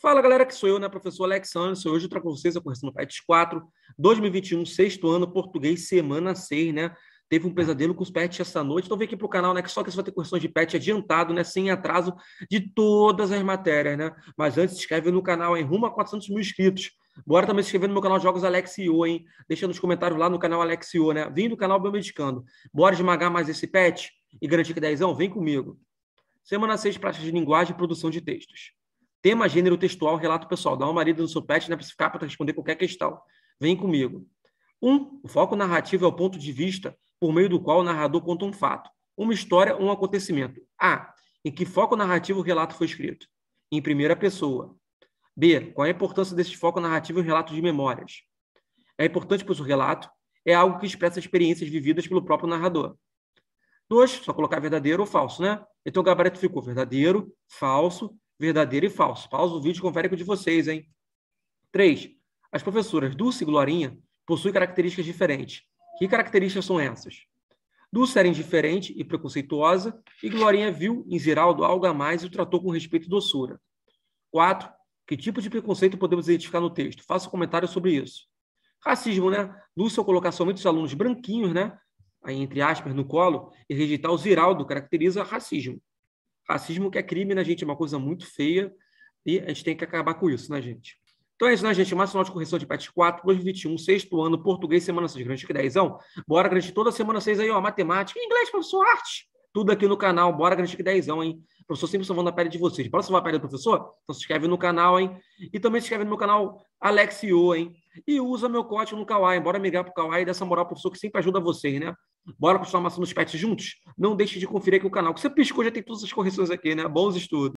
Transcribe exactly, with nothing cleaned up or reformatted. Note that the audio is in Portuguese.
Fala, galera, que sou eu, né, professor Alexandre, sou hoje trago vocês a correção do PETS quatro, dois mil e vinte e um, sexto ano, português, semana seis, né? Teve um pesadelo com os pets essa noite, então vem aqui pro canal, né, que só que você vai ter correções de pet adiantado, né, sem atraso de todas as matérias, né? Mas antes, se inscreve no canal, hein, rumo a quatrocentos mil inscritos. Bora também se inscrever no meu canal Jogos Alexio, hein? Deixa nos comentários lá no canal Alexio, né? Vem do canal Biomedicando. Bora esmagar mais esse pet e garantir que dezão? Vem comigo. Semana seis, prática de linguagem e produção de textos. Tema, gênero textual, relato pessoal. Dá uma marida no seu pet, né, para ficar para responder qualquer questão. Vem comigo. Um, o foco narrativo é o ponto de vista por meio do qual o narrador conta um fato, uma história ou um acontecimento. A, em que foco narrativo o relato foi escrito? Em primeira pessoa. B, qual é a importância desse foco narrativo em relato de memórias? É importante pois o relato é algo que expressa experiências vividas pelo próprio narrador. Dois, só colocar verdadeiro ou falso, né? Então o gabarito ficou verdadeiro, falso, verdadeiro e falso. Pausa o vídeo e confere com o de vocês, hein? Três, as professoras Dulce e Glorinha possuem características diferentes. Que características são essas? Dulce era indiferente e preconceituosa, e Glorinha viu em Ziraldo algo a mais e o tratou com respeito e doçura. Quatro, que tipo de preconceito podemos identificar no texto? Faça um comentário sobre isso. Racismo, né? Dulce, ao colocar somente os alunos branquinhos, né? Aí, entre aspas, no colo, e rejeitar o Ziraldo, caracteriza racismo. Racismo que é crime, né, gente? É uma coisa muito feia e a gente tem que acabar com isso, né, gente? Então é isso, né, gente? Mais final de correção de PETS quatro, dois mil e vinte e um, sexto ano, português, semana seis, grande que dezão. Bora garantir toda semana seis aí, ó, matemática, inglês, professor, arte. Tudo aqui no canal, bora garantir que dezão, hein? O professor sempre salvando a pele de vocês. Bora salvar a pele do professor? Então se inscreve no canal, hein? E também se inscreve no meu canal Alexio, hein? E usa meu código no Kawaii. Bora migrar pro Kawaii e dessa moral, professor, que sempre ajuda vocês, né? Bora continuar amassando os pets juntos? Não deixe de conferir aqui o canal, que você piscou, já tem todas as correções aqui, né? Bons estudos.